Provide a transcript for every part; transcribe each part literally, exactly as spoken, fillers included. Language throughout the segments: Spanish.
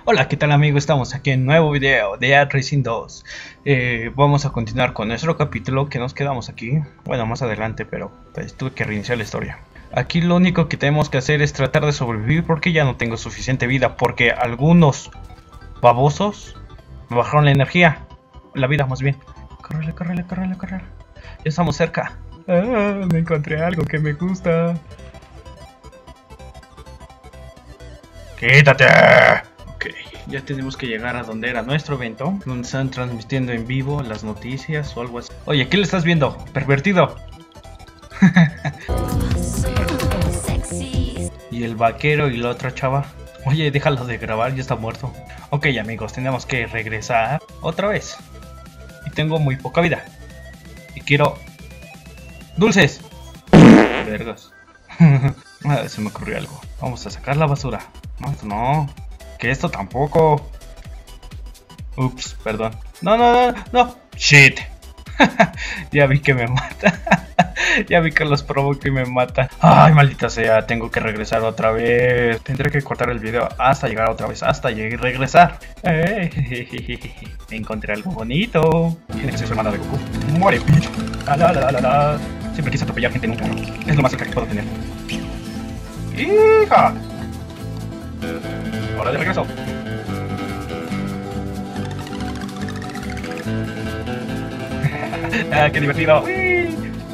Hola, ¿qué tal amigo? Estamos aquí en un nuevo video de Ad Racing dos. eh, Vamos a continuar con nuestro capítulo que nos quedamos aquí. Bueno, más adelante, pero pues, tuve que reiniciar la historia. Aquí lo único que tenemos que hacer es tratar de sobrevivir porque ya no tengo suficiente vida. Porque algunos babosos me bajaron la energía. La vida más bien. Córrele, córrele, córrele, córrele. Ya estamos cerca. Ah, me encontré algo que me gusta. ¡Quítate! Ok, ya tenemos que llegar a donde era nuestro evento, donde están transmitiendo en vivo las noticias o algo así. Oye, ¿qué le estás viendo? ¡Pervertido! Y el vaquero y la otra chava. Oye, déjalo de grabar, ya está muerto. Ok, amigos, tenemos que regresar otra vez. Y tengo muy poca vida. Y quiero... ¡dulces! Vergas. Ah, se me ocurrió algo. Vamos a sacar la basura. No, esto no. Que esto tampoco. Ups, perdón. No, no, no, no. Shit. Ya vi que me mata. Ya vi que los provoca y me mata. Ay, maldita sea. Tengo que regresar otra vez. Tendré que cortar el video hasta llegar otra vez. Hasta llegar y regresar. Eh, encontré algo bonito. Tiene que ser su hermana de Goku. Muere, bitch. La, la, la, la, la. Siempre quise atropellar gente en un carro. Es lo más cerca que puedo tener. ¡Hija! Hora de regreso. Ah, qué divertido. Bitch.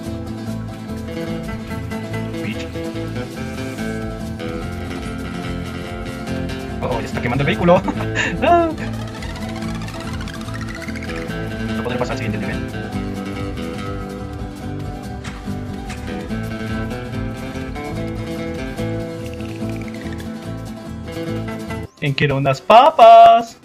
Oh, ya está quemando el vehículo. Ah. No podré pasar al siguiente nivel. ¿Quién quiere unas papas?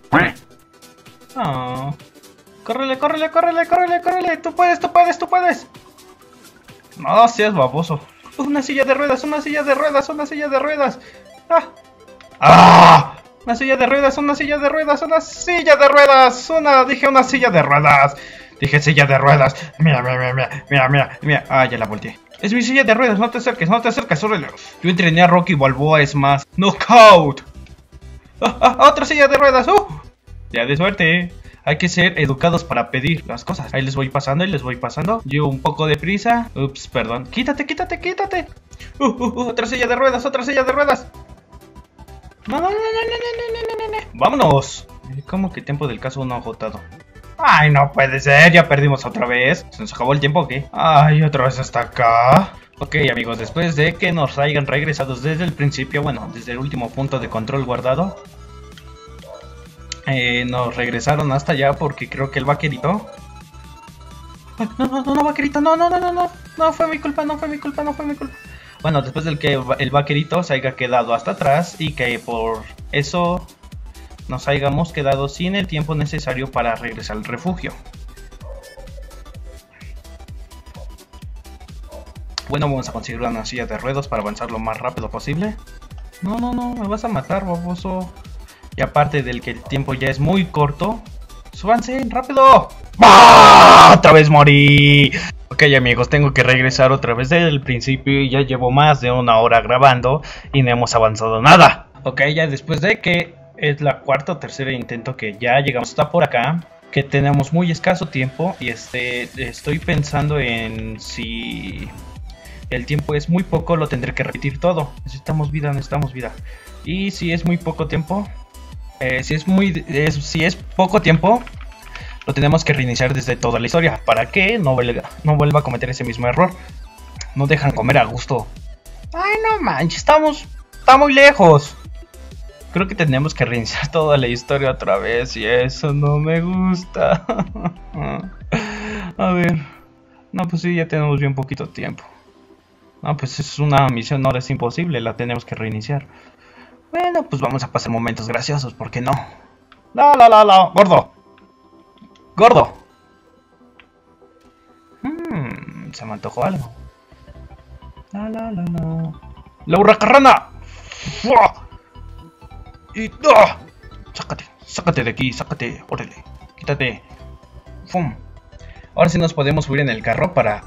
Oh. Córrele, córrele, córrele, córrele, córrele. Tú puedes, tú puedes, tú puedes. No seas baboso. Una silla de ruedas, una silla de ruedas, una silla de ruedas. Ah. ¡Ah! Una silla de ruedas, una silla de ruedas, una silla de ruedas. Una, dije una silla de ruedas. Dije silla de ruedas. Mira, mira, mira, mira, mira, mira, mira. Ah, ya la volteé. Es mi silla de ruedas, no te acerques, no te acerques, órale. Yo entrené a Rocky Balboa, es más. ¡Knockout! ¡Ah, ah, otra silla de ruedas! ¡Uh! Ya de suerte. Hay que ser educados para pedir las cosas. Ahí les voy pasando, ahí les voy pasando. Llevo un poco de prisa. Ups, perdón. Quítate, quítate, quítate. Uh, uh, uh, otra silla de ruedas, otra silla de ruedas. No, no, no, no, no, no, no, no, no. Vámonos. ¿Cómo que tiempo del caso no agotado? Ay, no puede ser. Ya perdimos otra vez. ¿Se nos acabó el tiempo o qué? Ay, otra vez hasta acá. Ok, amigos, después de que nos hayan regresado desde el principio, bueno, desde el último punto de control guardado, eh, nos regresaron hasta allá porque creo que el vaquerito... Ay, no, no, no, no, vaquerito, no, no, no, no, no, no fue mi culpa, no fue mi culpa, no fue mi culpa. Bueno, después del que el vaquerito se haya quedado hasta atrás y que por eso nos hayamos quedado sin el tiempo necesario para regresar al refugio. Bueno, vamos a conseguir una silla de ruedas para avanzar lo más rápido posible. No, no, no, me vas a matar, baboso. Y aparte del que el tiempo ya es muy corto, ¡súbanse, rápido! ¡Ah! ¡Otra vez morí! Ok, amigos, tengo que regresar otra vez desde el principio y ya llevo más de una hora grabando y no hemos avanzado nada. Ok, ya después de que es la cuarta o tercera intento que ya llegamos hasta por acá, que tenemos muy escaso tiempo y este estoy pensando en si... el tiempo es muy poco, lo tendré que repetir todo. Necesitamos vida, necesitamos vida. Y si es muy poco tiempo, eh, si es muy, es, si es poco tiempo, lo tenemos que reiniciar desde toda la historia para que no vuelva, no vuelva a cometer ese mismo error. No dejan comer a gusto. Ay, no manches, estamos, está muy lejos. Creo que tenemos que reiniciar toda la historia otra vez y eso no me gusta. A ver, no, pues sí, ya tenemos bien poquito tiempo. No, pues es una misión, no es imposible, la tenemos que reiniciar. Bueno, pues vamos a pasar momentos graciosos, ¿por qué no? La, la, la, la, gordo. Gordo. Hmm, se me antojó algo. La, la, la, la. La hurracarrana. Y, ¡ah! Sácate, sácate de aquí, sácate, órale, quítate. Fum. Ahora sí nos podemos subir en el carro para...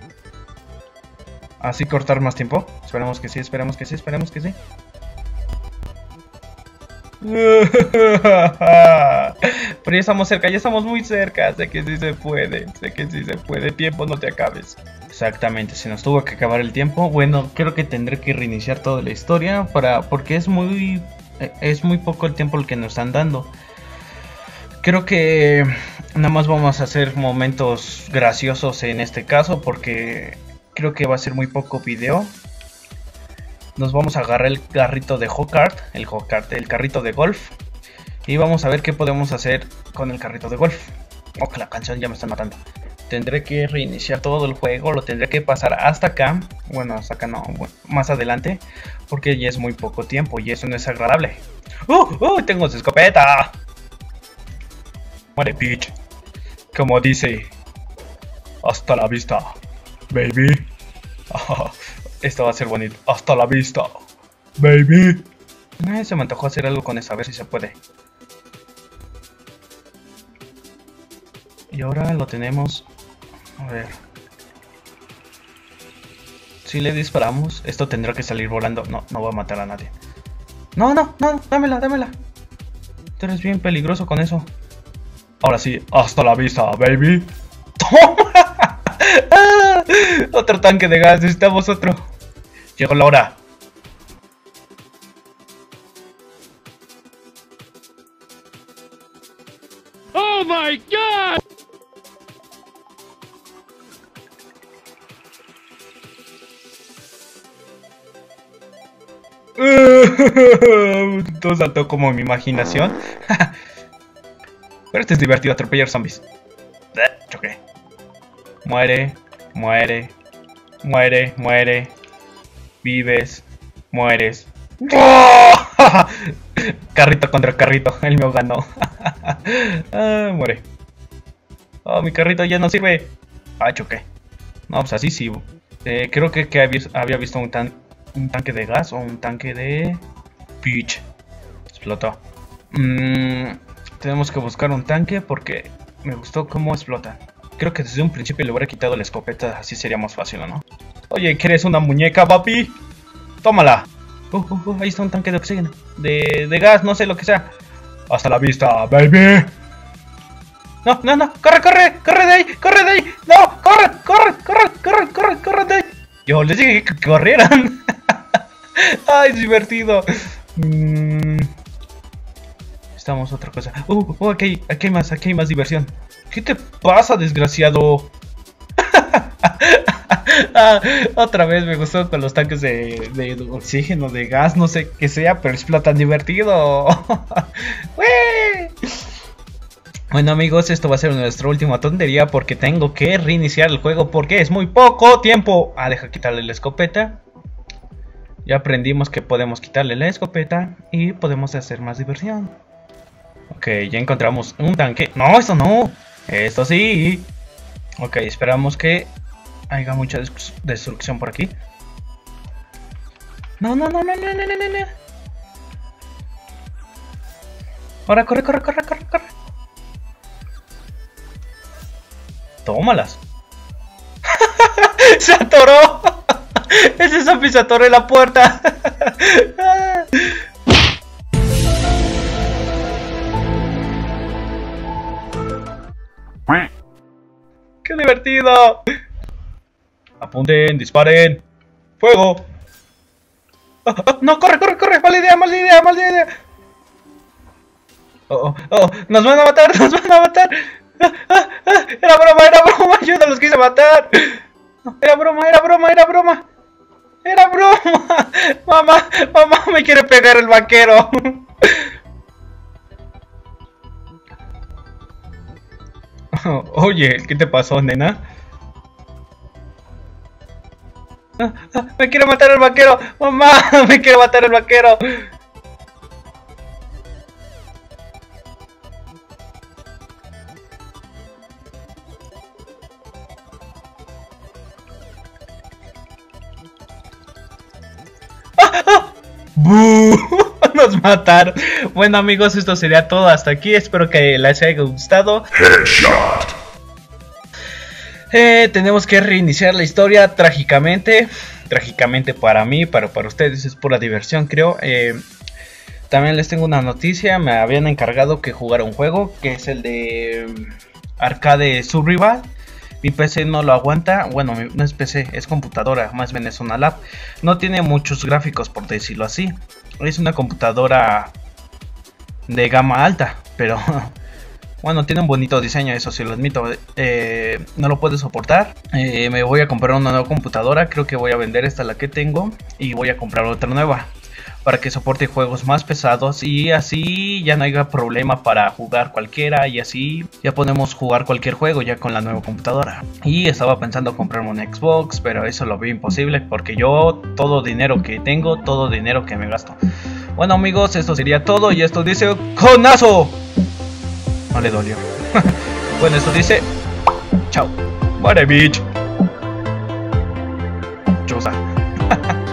así cortar más tiempo. Esperemos que sí, esperemos que sí, esperemos que sí. Pero ya estamos cerca, ya estamos muy cerca. Sé que sí se puede, sé que sí se puede. Tiempo, no te acabes. Exactamente, se nos tuvo que acabar el tiempo. Bueno, creo que tendré que reiniciar toda la historia para porque es muy es muy poco el tiempo el que nos están dando. Creo que nada más vamos a hacer momentos graciosos en este caso porque creo que va a ser muy poco video. Nos vamos a agarrar el carrito de go-kart, el go-kart, el carrito de golf, y vamos a ver qué podemos hacer con el carrito de golf. Oh, que la canción ya me está matando. Tendré que reiniciar todo el juego, lo tendré que pasar hasta acá. Bueno, hasta acá no, bueno, más adelante, porque ya es muy poco tiempo y eso no es agradable. ¡Uh! ¡Uh! ¡Tengo su escopeta! Muere, bitch. Como dice, hasta la vista, baby. Esto va a ser bonito. Hasta la vista, baby. Eh, se me antojó hacer algo con eso, a ver si se puede. Y ahora lo tenemos. A ver. Si le disparamos, esto tendrá que salir volando. No, no va a matar a nadie. No, no, no, dámela, dámela. Tú eres bien peligroso con eso. Ahora sí, hasta la vista, baby. ¡Toma! ¡Ah! Otro tanque de gas, necesitamos otro. Llegó la hora. ¡Oh my God! Todo saltó como mi imaginación. Pero este es divertido, atropellar zombies. Choqué. Muere, muere, muere, muere. Vives, mueres. ¡Oh! Carrito contra carrito, el mío ganó. Ah, muere. Oh, mi carrito ya no sirve. Ah, choqué. No, pues así sí. Eh, creo que, que había visto un, tan, un tanque de gas o un tanque de pitch. Explotó. Mm, tenemos que buscar un tanque porque me gustó cómo explota. Creo que desde un principio le hubiera quitado la escopeta, así sería más fácil, ¿no? Oye, ¿quieres una muñeca, papi? Tómala. Uh, uh, uh, ahí está un tanque de oxígeno. De, de gas, no sé lo que sea. Hasta la vista, baby. No, no, no. Corre, corre, corre de ahí, corre de ahí. No, corre, corre, corre, corre, corre, corre de ahí. Yo les dije que corrieran. Ay, es divertido. Mm. Estamos otra cosa. Uh, uh, aquí, aquí hay más, aquí hay más diversión. ¿Qué te pasa, desgraciado? Ah, otra vez me gustó con los tanques de, de, de oxígeno, de gas, no sé qué sea, pero explotan divertido. Bueno amigos, esto va a ser nuestra última tontería porque tengo que reiniciar el juego porque es muy poco tiempo. Ah, deja quitarle la escopeta. Ya aprendimos que podemos quitarle la escopeta y podemos hacer más diversión. Ok, ya encontramos un tanque. No, esto no. Esto sí. Ok, esperamos que haya mucha destrucción por aquí. No, no, no, no, no, no, no, no. Ahora, corre, corre, corre, corre, corre. Tómalas. Se atoró. Ese zombie se atoró en la puerta. ¡Qué divertido! Apunten, disparen. ¡Fuego! Oh, oh, no, corre, corre, corre. Mala idea, mala idea, mala idea. Oh, oh, oh, nos van a matar, nos van a matar. Ah, ah, ah, era broma, era broma. Yo no los quise matar. Era broma, era broma, era broma. Era broma. Mamá, mamá me quiere pegar el vaquero. Oye, ¿qué te pasó, nena? Ah, ah, me quiere matar el vaquero. Mamá, me quiere matar el vaquero. ¡Ah, ah! ¡Bú! Nos mataron. Bueno amigos, esto sería todo hasta aquí. Espero que les haya gustado. Headshot. Eh, tenemos que reiniciar la historia trágicamente. Trágicamente para mí, pero para ustedes es pura diversión, creo. Eh, también les tengo una noticia. Me habían encargado que jugara un juego, que es el de Arcade Survival. Mi P C no lo aguanta. Bueno, no es P C, es computadora, más bien es una lap. No tiene muchos gráficos, por decirlo así. Es una computadora de gama alta, pero bueno, tiene un bonito diseño, eso sí lo admito. eh, No lo puede soportar. eh, Me voy a comprar una nueva computadora. Creo que voy a vender esta, la que tengo, y voy a comprar otra nueva para que soporte juegos más pesados, y así ya no haya problema para jugar cualquiera, y así ya podemos jugar cualquier juego ya con la nueva computadora. Y estaba pensando comprarme un Xbox, pero eso lo veo imposible porque yo todo dinero que tengo, todo dinero que me gasto. Bueno amigos, esto sería todo, y esto dice ¡conazo! No le dolió. Bueno, esto dice chao. Vale, bitch. Chosa.